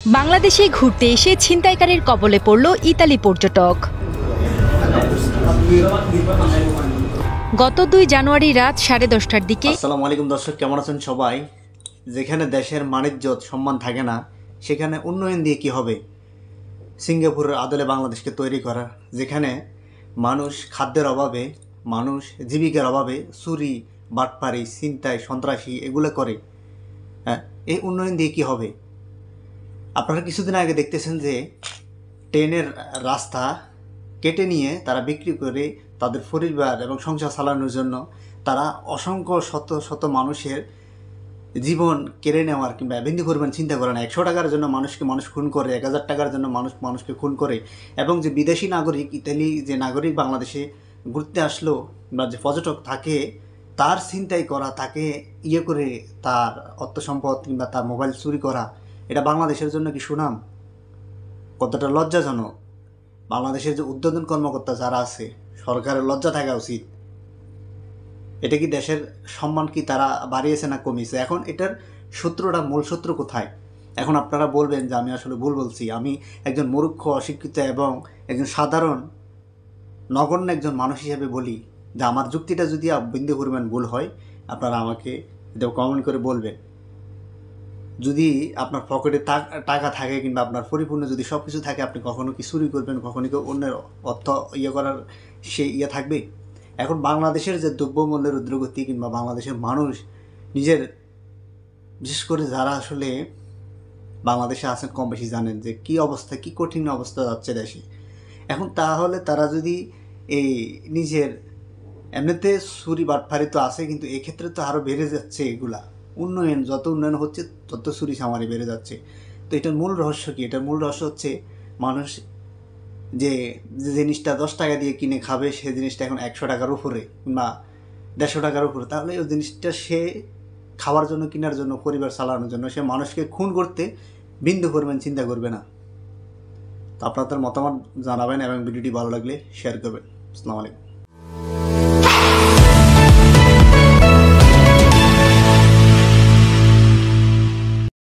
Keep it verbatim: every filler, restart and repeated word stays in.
বাংলাদেশে ঘুরতে এসে ছিনতাইকারীর কবলে পড়ল ইতালি পর্যটক। গত দুই জানুয়ারি রাত সাড়ে দশটার দিকে। আসসালামু আলাইকুম দর্শক, কেমন আছেন সবাই? যেখানে দেশের মানিজ্যত সম্মান থাকে না, সেখানে উন্নয়ন দিয়ে কি হবে? সিঙ্গাপুরের আদলে বাংলাদেশকে তৈরি করা, যেখানে মানুষ খাদ্যের অভাবে, মানুষ জীবিকার অভাবে চুরি, বাটপারি, ছিনতাই, সন্ত্রাসী এগুলো করে। হ্যাঁ, এই উন্নয়ন দিয়ে কি হবে? আপনারা কিছুদিন আগে দেখতেছেন যে ট্রেনের রাস্তা কেটে নিয়ে তারা বিক্রি করে তাদের পরিবার এবং সংসার চালানোর জন্য তারা অসংখ্য শত শত মানুষের জীবন কেড়ে নেওয়ার কিংবা বিন্দু পরিমাণ চিন্তা করে না। একশো টাকার জন্য মানুষকে মানুষ খুন করে, এক হাজার টাকার জন্য মানুষ মানুষকে খুন করে। এবং যে বিদেশি নাগরিক, ইতালি যে নাগরিক বাংলাদেশে ঘুরতে আসলো বা যে পর্যটক থাকে, তার ছিনতাই করা, তাকে ইয়ে করে তার অর্থ সম্পদ কিংবা তার মোবাইল চুরি করা, এটা বাংলাদেশের জন্য কি সুনাম? কতটা লজ্জাজনক। বাংলাদেশের যে উদ্বোধন কর্মকর্তা যারা আছে, সরকারের লজ্জা থাকা উচিত। এটা কি দেশের সম্মান কি তারা বাড়িয়েছে না কমিয়েছে? এখন এটার সূত্রটা, মূল সূত্র কোথায়? এখন আপনারা বলবেন যে আমি আসলে ভুল বলছি, আমি একজন মূর্খ, অশিক্ষিত এবং একজন সাধারণ নগণ্য একজন মানুষ হিসেবে বলি যে আমার যুক্তিটা যদি বিন্দু পরিমাণ ভুল হয়, আপনারা আমাকে এটা কমেন্ট করে বলবেন। যদি আপনার পকেটে টাকা থাকে কিংবা আপনার পরিপূর্ণ যদি সব কিছু থাকে, আপনি কখনো কি চুরি করবেন? কখনো কি অন্যের অর্থ ইয়ে করার সে ইয়ে থাকবে? এখন বাংলাদেশের যে দ্রব্যমূল্যের ঊর্ধ্বগতি কিংবা বাংলাদেশের মানুষ নিজের, বিশেষ করে যারা আসলে বাংলাদেশে আছেন কম বেশি জানেন যে কী অবস্থা, কী কঠিন অবস্থা যাচ্ছে দেশে। এখন তাহলে তারা যদি এই নিজের এমনিতে চুরি বাটফারি তো আছে, কিন্তু এক্ষেত্রে তো আরও বেড়ে যাচ্ছে এগুলা। উন্নয়ন যত উন্নয়ন হচ্ছে তত চুরি চামারি বেড়ে যাচ্ছে। তো এটার মূল রহস্য কি? এটার মূল রহস্য হচ্ছে মানুষ যে যে জিনিসটা দশ টাকা দিয়ে কিনে খাবে, সে জিনিসটা এখন একশো টাকার উপরে বা দেড়শো টাকার উপরে। তাহলে ওই জিনিসটা সে খাওয়ার জন্য, কেনার জন্য, পরিবার চালানোর জন্য সে মানুষকে খুন করতে বিন্দু পরিমাণ চিন্তা করবে না। তো আপনাদের মতামত জানাবেন এবং ভিডিওটি ভালো লাগলে শেয়ার করবেন। আসসালামু আলাইকুম।